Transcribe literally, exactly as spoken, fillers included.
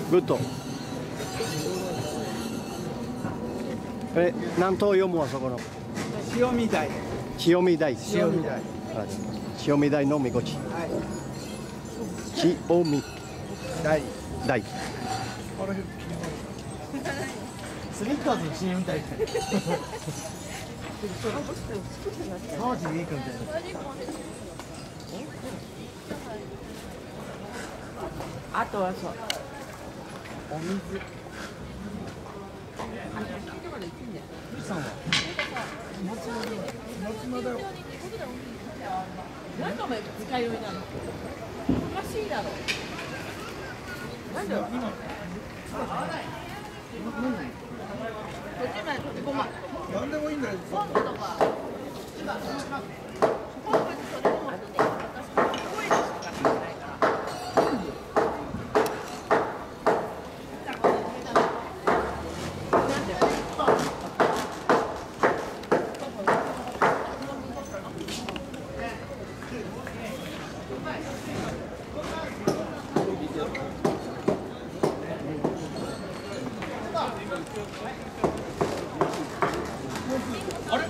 グッド。え、何頭読むわそこの。 潮見台。 潮見台。 潮見台。 潮見台のみこち。 はい。 潮見台。 台。 スニッカーズの シーエム みたいな。川尻いいかみたいな。 あとはそう。お水。 さんは松間だよ。 なんでお前二日酔いなの？おかしいだろ。なんで？今。こっちまで飛び込ま。 なんでもいいんだよ。 今度とか。今。今度それも後で。声でしか聞かないから。 あれ？